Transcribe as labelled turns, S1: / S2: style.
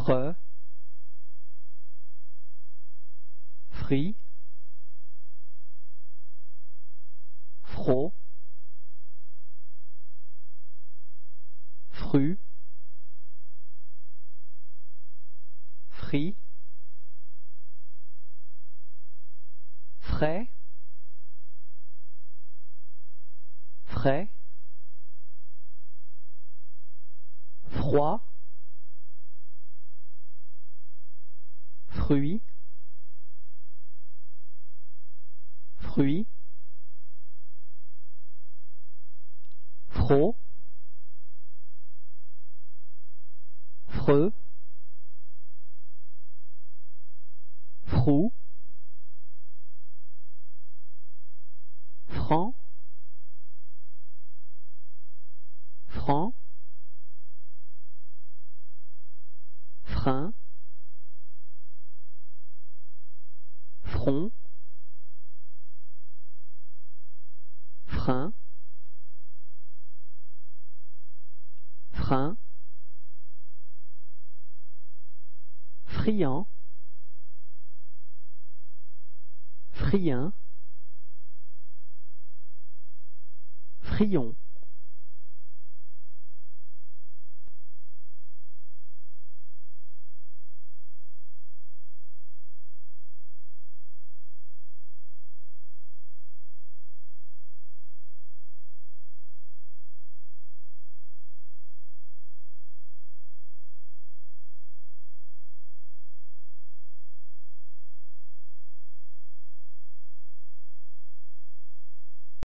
S1: freux, frit, fro, fru, frit, frais, frais, froid, fruit, fruit, fro, freux, frou, franc, franc, frein, front, frein, frein, friand, friand, frion.